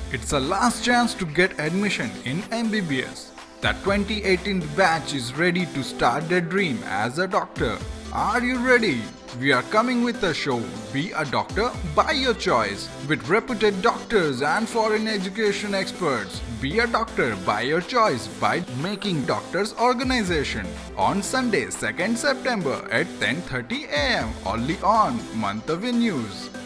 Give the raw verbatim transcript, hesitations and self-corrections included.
It's a last chance to get admission in M B B S. The twenty eighteen batch is ready to start their dream as a doctor. Are you ready? We are coming with a show, Be a Doctor by Your Choice, with reputed doctors and foreign education experts. Be a Doctor by Your Choice by Making Doctors Organization on Sunday, second September at ten thirty a m only on Mantavi News.